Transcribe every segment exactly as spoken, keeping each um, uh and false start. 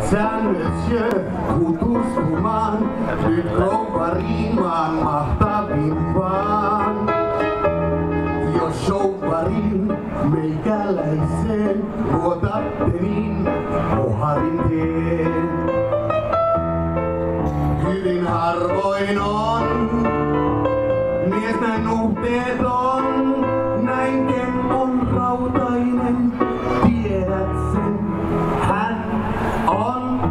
Sisään monsieur tutustumaan, nyt rouva riimaan mahtavimpaan. Jos showpariin meikäläiseen luotatte, niin oharin teen. Hyvin harvoin on mies näin nuhteeton, näin kempon rautainen, tiedät sen, hän on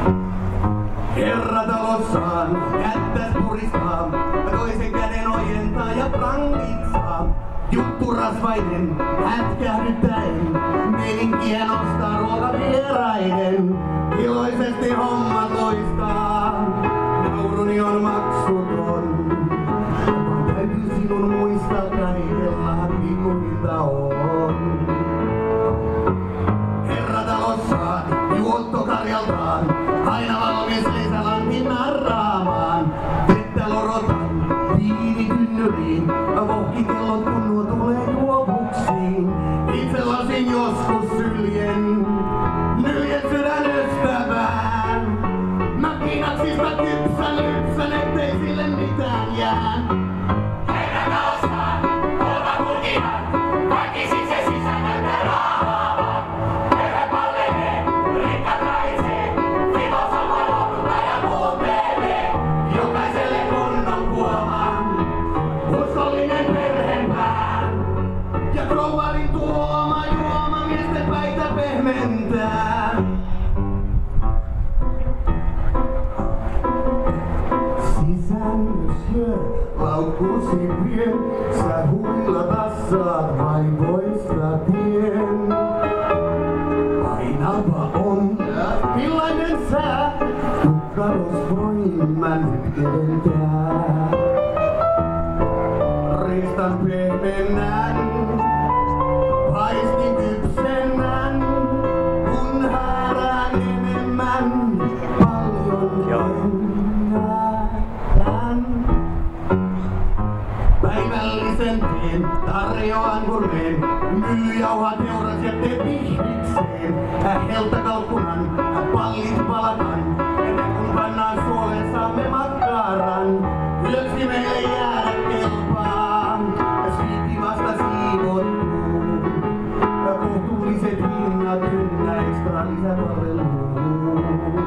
herratalossaan, kättäs puristaa, toisen käden ojentaa ja prankitsaa. Juttu rasvainen, hätkähdyttäen, meininkiä nostaa ruoka vieraiden, iloisesti hommat loistaa, nauruni on maksuton. Vaan täytyy sinun muistaa kaikella pikkuhinta on. Herratalossaan, juottokarjaltaan, aina valmis lisälantin narraamaan. Vettä lorotan, viini tynnyriin, vohkikellot kun nuo tulee juovuksiin. Itse lasin joskus syljen, nyljen sydän ystävään. Mäkinaksista kypsän lypsän, ettei sille mitään jää. Herratalossaan, kolma kulkijan, kaikki siis se sisään näyttää raahaavan. Perhe pallelee, rikkat raisee, filosofa lohduta ja kuuntelee. Jokaiselle kunnon kuoman, uskollinen perheenpään. Ja krouvarin tuoma juoma miesten päitä pehmentää. Sisään monsieur, laukkusi vie, sä huilata saat vain poista tien. Painava on, millainen sää, tukkaros voin mä nyt edentää. Ristan pehmennän, paistin kypsennän, kun häärään enemmän, paljon ennätän. Päivällisen teen, tarjoan gurmeen, myllyjauhat euras ja tee pihvikseen. Heltakalkkunan, pallit palataan, ennen kuin pannaan suoleen saamme makkaran. Yöksi meille jäädä kelpaa, sviitti vasta siivottuu. Kohtuulliset hinnat ynnä ekstra lisäpalveluun.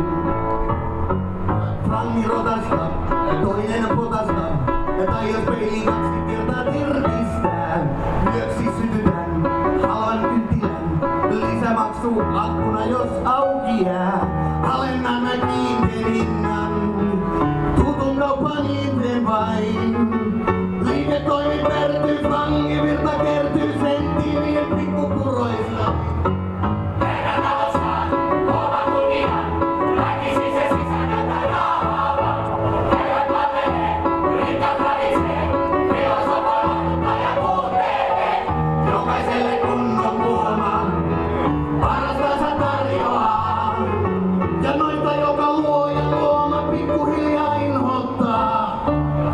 Frangi rotasta, toinen potasta, tai jos peiliin kaksi kertaa tirkistään. Yöksi sytytän halvan kynttilän, lisämaksu akkuna jos auki jää. Alennan mä kiinteen hinnan, tutun kaupan hinteen vain. Liiketoimi pertyy, frangivirta kertyy senttiinien pikkupuroista. Herratalossaan, kolma kulkijan, kaikki siis se sisään näyttää raahaavan. Perhe pallelee, rikkat raisee, filosofa lohduta ja kuuntelee. Jokaiselle kunnon kuoman, parastansa tarjoaa. Ja noita joka luo ja luoma pikkuhiljaa inhottaa.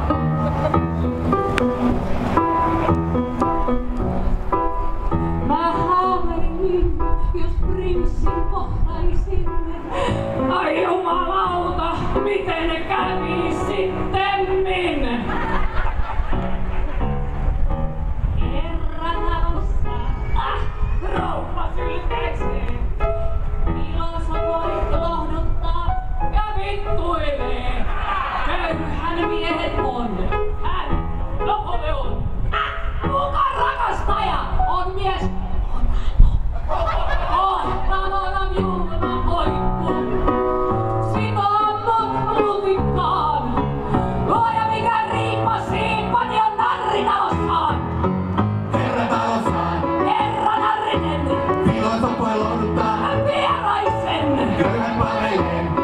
Mä haaveilin, jos prinssin kohtaisin. Ai jumalauta, miten kävi sittemmin? Herratalossa, ah, rouva sylkeekseen. Filosofoit lohduttaa ja vittuilee. Köyhän miehet on, hän Napoleon. Ah, kuka rakastaja on mies Ohtavana julma oikku. Sitoo mut lutikkaan. Luoja mikä riippa siipan ja narritalossaan. Herratalossaan, Herra narrinen, filosofoi lohduttaa, vieraisen. köyhän palvelee.